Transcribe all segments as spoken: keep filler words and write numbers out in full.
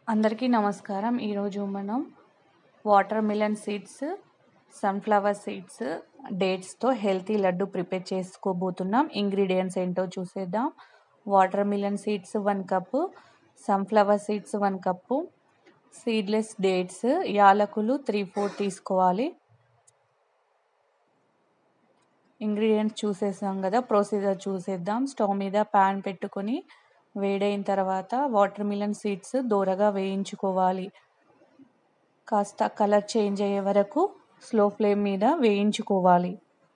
అందరికీ నమస్కారం. ఈరోజు మనం watermelon seeds, sunflower seeds, డేట్స్తో హెల్తీ లడ్డు ప్రిపేర్ చేసుకోబోతున్నాం. ఇంగ్రీడియంట్స్ ఏంటో చూసేద్దాం. Watermelon seeds one cup, sunflower seeds one cup, seedless dates, యాలకులు త్రీ ఫోర్ తీసుకోవాలి. ఇంగ్రీడియంట్స్ చూసేసాం కదా, ప్రొసీజర్ చూసేద్దాం. స్టవ్ మీద ప్యాన్ పెట్టుకొని వేడైన తర్వాత వాటర్ మిలన్ సీడ్స్ దోరగా వేయించుకోవాలి. కాస్త కలర్ చేంజ్ అయ్యే వరకు స్లో ఫ్లేమ్ మీద వేయించుకోవాలి.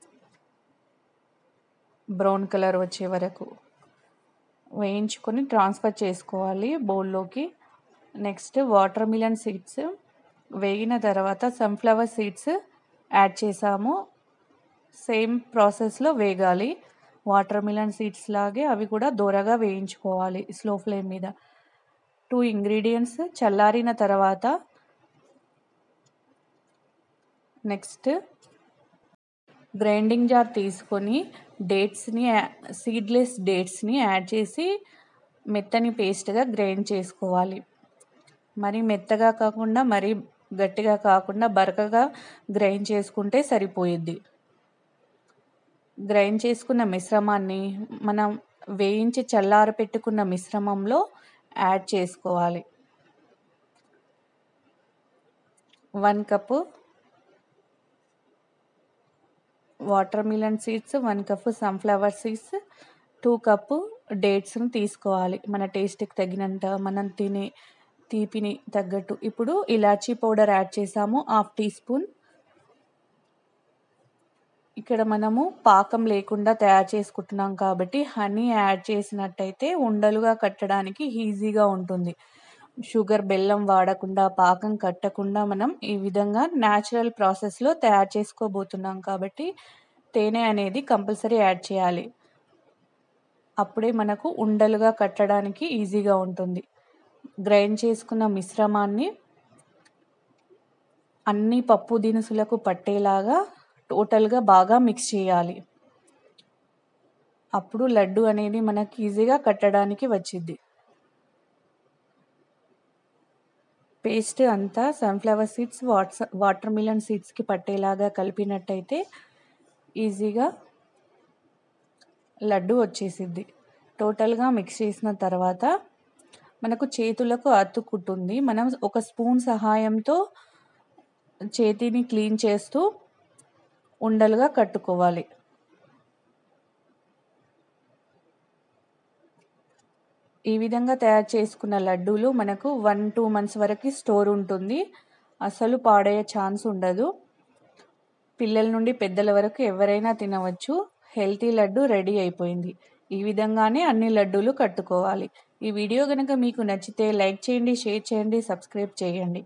బ్రౌన్ కలర్ వచ్చే వరకు వేయించుకొని ట్రాన్స్ఫర్ చేసుకోవాలి బౌల్లోకి. నెక్స్ట్ వాటర్ మిలన్ సీడ్స్ వేగిన తర్వాత సన్ఫ్లవర్ సీడ్స్ యాడ్ చేసాము. సేమ్ ప్రాసెస్లో వేగాలి. వాటర్ మిలన్ సీడ్స్ లాగే అవి కూడా దోరగా వేయించుకోవాలి స్లో ఫ్లేమ్ మీద. టూ ఇంగ్రీడియంట్స్ చల్లారిన తర్వాత నెక్స్ట్ గ్రైండింగ్ జార్ తీసుకొని డేట్స్ని సీడ్లెస్ డేట్స్ని యాడ్ చేసి మెత్తని పేస్ట్గా గ్రైండ్ చేసుకోవాలి. మరి మెత్తగా కాకుండా మరీ గట్టిగా కాకుండా బరకగా గ్రైండ్ చేసుకుంటే సరిపోయిద్ది. గ్రైండ్ చేసుకున్న మిశ్రమాన్ని మనం వేయించి చల్లారి పెట్టుకున్న మిశ్రమంలో యాడ్ చేసుకోవాలి. One cup watermelon seeds, one cup sunflower seeds, two cup డేట్స్ని తీసుకోవాలి. మన టేస్ట్కి తగినంత, మనం తినే తీపిని తగ్గట్టు. ఇప్పుడు ఇలాచీ పౌడర్ యాడ్ చేసాము, హాఫ్ టీ స్పూన్. ఇక్కడ మనము పాకం లేకుండా తయారు చేసుకుంటున్నాం కాబట్టి హనీ యాడ్ చేసినట్టయితే ఉండలుగా కట్టడానికి ఈజీగా ఉంటుంది. షుగర్, బెల్లం వాడకుండా, పాకం కట్టకుండా మనం ఈ విధంగా న్యాచురల్ ప్రాసెస్లో తయారు చేసుకోబోతున్నాం కాబట్టి తేనె అనేది కంపల్సరీ యాడ్ చేయాలి. అప్పుడే మనకు ఉండలుగా కట్టడానికి ఈజీగా ఉంటుంది. గ్రైండ్ చేసుకున్న మిశ్రమాన్ని అన్ని పప్పు దినుసులకు పట్టేలాగా టోటల్గా బాగా మిక్స్ చేయాలి. అప్పుడు లడ్డు అనేది మనకి ఈజీగా కట్టడానికి వచ్చింది. పేస్ట్ అంతా సన్ఫ్లవర్ సీడ్స్, వాట్స్ వాటర్ మిలన్ సీడ్స్కి పట్టేలాగా కలిపినట్టయితే ఈజీగా లడ్డు వచ్చేసిద్ది. టోటల్గా మిక్స్ చేసిన తర్వాత మనకు చేతులకు అతుక్కుంటుంది. మనం ఒక స్పూన్ సహాయంతో చేతిని క్లీన్ చేస్తూ ఉండలుగా కట్టుకోవాలి. ఈ విధంగా తయారు చేసుకున్న లడ్డూలు మనకు వన్ టూ మంత్స్ వరకు స్టోర్ ఉంటుంది. అసలు పాడయ్యే ఛాన్స్ ఉండదు. పిల్లల నుండి పెద్దల వరకు ఎవరైనా తినవచ్చు. హెల్తీ లడ్డు రెడీ అయిపోయింది. ఈ విధంగానే అన్ని లడ్డూలు కట్టుకోవాలి. ఈ వీడియో కనుక మీకు నచ్చితే లైక్ చేయండి, షేర్ చేయండి, సబ్స్క్రైబ్ చేయండి.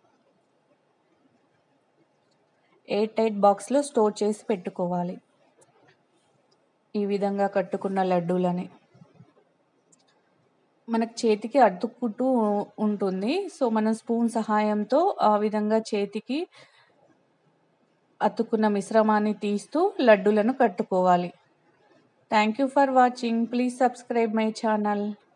ఎయిర్ టైట్ బాక్స్లో స్టోర్ చేసి పెట్టుకోవాలి. ఈ విధంగా కట్టుకున్న లడ్డూలని మనకు చేతికి అతుక్కుంటూ ఉంటుంది. సో మనం స్పూన్ సహాయంతో ఆ విధంగా చేతికి అతుక్కున్న మిశ్రమాన్ని తీస్తూ లడ్డూలను కట్టుకోవాలి. Thank you for watching. Please subscribe my channel.